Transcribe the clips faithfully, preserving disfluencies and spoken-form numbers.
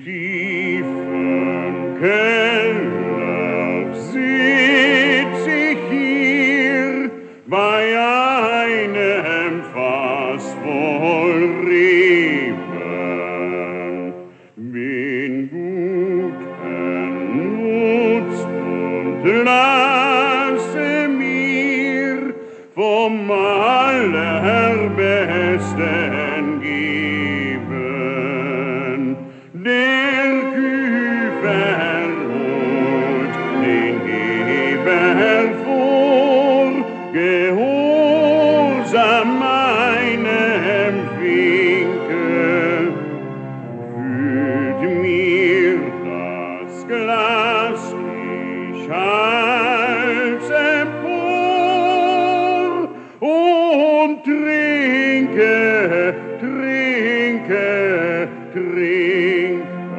tiefen Keller sitz ich hier bei einem Fass voll Reben, bin guten Mut und lasse mir vom Allerbesten geben. Der Küfer holt den Geber vor, gehorsam meinem Winke, füllt mir das Glas, ich halt's empor und trinke, trinke, trinke.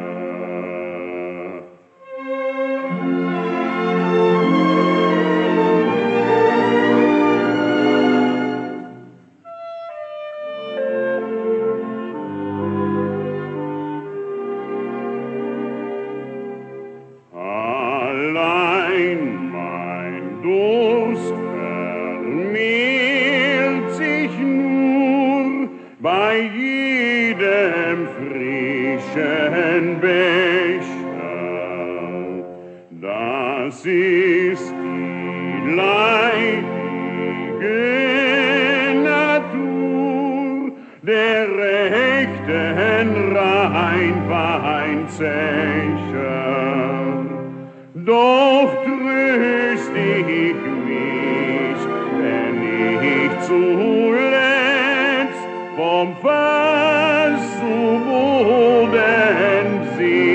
Allein mein Durst vermehrt sich nur bei jedem frischen Becher. Das ist die leidige Natur der rechten Rheinweinzecher. Doch tröst ich mich, wenn ich zuletzt vom Fass zu Boden sinke.